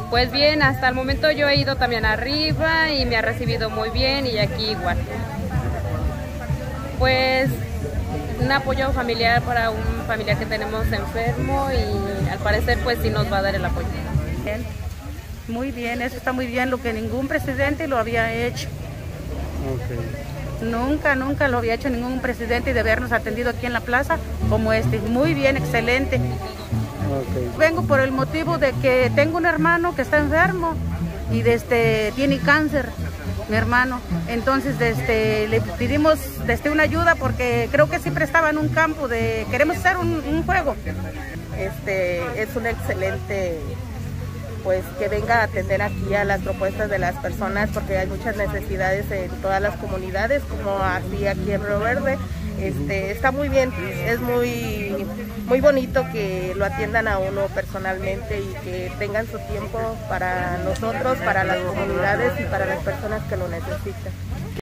Pues bien, hasta el momento yo he ido también arriba y me ha recibido muy bien y aquí igual. Pues un apoyo familiar para un familiar que tenemos enfermo y al parecer pues sí nos va a dar el apoyo. Bien, muy bien, eso está muy bien, lo que ningún presidente lo había hecho. Okay. Nunca lo había hecho ningún presidente de habernos atendido aquí en la plaza como este. Muy bien, excelente. Okay. Vengo por el motivo de que tengo un hermano que está enfermo y tiene cáncer, mi hermano. Entonces le pedimos una ayuda porque creo que siempre estaba en un campo queremos hacer un juego. Es un excelente, pues, que venga a atender aquí a las propuestas de las personas, porque hay muchas necesidades en todas las comunidades, como así aquí en Río Verde. Está muy bien, es muy bonito que lo atiendan a uno personalmente y que tengan su tiempo para nosotros, para las comunidades y para las personas que lo necesitan.